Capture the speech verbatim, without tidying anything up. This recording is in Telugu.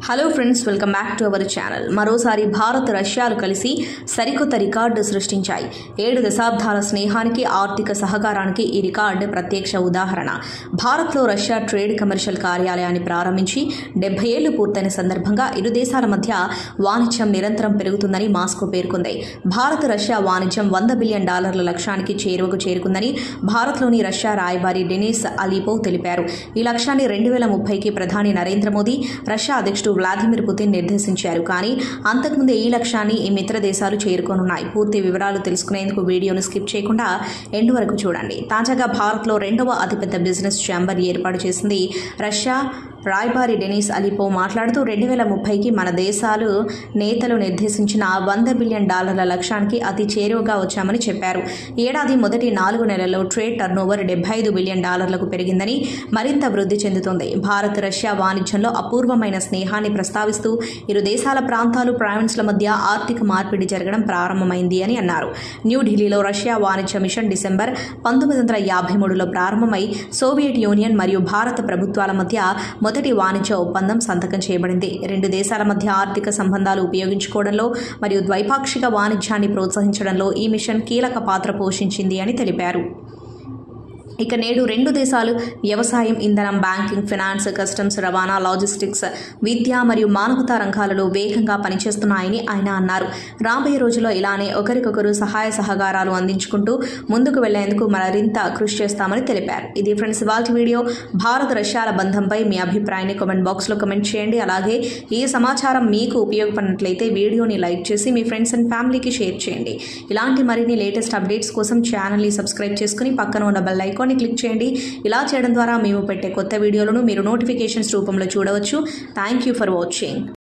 Hello friends, welcome back to our channel. మరోసారి భారత్ రష్యాలు కలిసి సరికొత్త రికార్డు సృష్టించాయి. ఏడు దశాబ్దాల స్నేహానికి, ఆర్థిక సహకారానికి ఈ రికార్డు ప్రత్యక్ష ఉదాహరణ. భారత్లో రష్యా ట్రేడ్ కమర్షియల్ కార్యాలయాన్ని ప్రారంభించి డెబ్బై ఏళ్లు పూర్తయిన సందర్భంగా ఇరు దేశాల మధ్య వాణిజ్యం నిరంతరం పెరుగుతుందని మాస్కో పేర్కొంది. భారత్ రష్యా వాణిజ్యం వంద బిలియన్ డాలర్ల లక్ష్యానికి చేరువకు చేరుకుందని భారత్లోని రష్యా రాయబారి డెనిస్ అలీపోవ్ తెలిపారు. ఈ లక్ష్యాన్ని రెండు వేల ముప్పైకి ప్రధాని నరేంద్ర మోదీ, రష్యా అధ్యక్షుడు వ్లాదిమిర్ పుతిన్ నిర్దేశించారు. కానీ అంతకుముందే ఈ లక్ష్యాన్ని ఈ మిత్ర దేశాలు చేరుకోనున్నాయి. పూర్తి వివరాలు తెలుసుకునేందుకు వీడియోను స్కిప్ చేయకుండా ఎండ్ వరకు చూడండి. తాజాగా భారత్లో రెండవ అతిపెద్ద బిజినెస్ ఛాంబర్ ఏర్పాటు చేసింది రష్యా రాయబారి డెనిస్ అలీపోవ్ మాట్లాడుతూ రెండు వేల ముప్పైకి మన దేశాలు నేతలు నిర్దేశించిన వంద బిలియన్ డాలర్ల లక్ష్యానికి అతి చేరువగా వచ్చామని చెప్పారు. ఏడాది మొదటి నాలుగు నెలల్లో ట్రేడ్ టర్నోవర్ డెబ్బై ఐదు బిలియన్ డాలర్లకు పెరిగిందని, మరింత వృద్ధి చెందుతోంది. భారత్ రష్యా వాణిజ్యంలో అపూర్వమైన స్నేహాన్ని ప్రస్తావిస్తూ ఇరు దేశాల ప్రాంతాలు, ప్రావిన్స్ల మధ్య ఆర్థిక మార్పిడి జరగడం ప్రారంభమైంది అని అన్నారు. న్యూఢిల్లీలో రష్యా వాణిజ్య మిషన్ డిసెంబర్ పంతొమ్మిది వందల యాభై మూడులో ప్రారంభమై సోవియట్ యూనియన్ మరియు భారత ప్రభుత్వాల మధ్య మొదటి వాణిజ్య ఒప్పందం సంతకం చేయబడింది. రెండు దేశాల మధ్య ఆర్థిక సంబంధాలు ఉపయోగించుకోవడంలో మరియు ద్వైపాక్షిక వాణిజ్యాన్ని ప్రోత్సహించడంలో ఈ మిషన్ కీలక పాత్ర పోషించింది అని తెలిపారు. ఇక నేడు రెండు దేశాలు వ్యవసాయం, ఇంధనం, బ్యాంకింగ్, ఫైనాన్స్, కస్టమ్స్, రవాణా, లాజిస్టిక్స్, విద్య మరియు మానవతా రంగాలలో వేగంగా పనిచేస్తున్నాయని ఆయన అన్నారు. రాబోయే రోజుల్లో ఇలానే ఒకరికొకరు సహాయ సహకారాలు అందించుకుంటూ ముందుకు వెళ్లేందుకు మరింత కృషి చేస్తామని తెలిపారు. ఇది ఫ్రెండ్స్ ఇవాల్టి వీడియో. భారత్ రష్యాల బంధంపై మీ అభిప్రాయాన్ని కామెంట్ బాక్స్లో కామెంట్ చేయండి. అలాగే ఈ సమాచారం మీకు ఉపయోగపడినట్లయితే వీడియోని లైక్ చేసి మీ ఫ్రెండ్స్ అండ్ ఫ్యామిలీకి షేర్ చేయండి. ఇలాంటి మరిన్ని లేటెస్ట్ అప్డేట్స్ కోసం ఛానల్ని సబ్స్క్రైబ్ చేసుకుని పక్కన ఉన్న బెల్ ఐకాన్ క్లిక్ చేయండి. ఇలా చేయడం ద్వారా మేము పెట్టే కొత్త వీడియోలను మీరు నోటిఫికేషన్స్ రూపంలో చూడవచ్చు. Thank you for watching.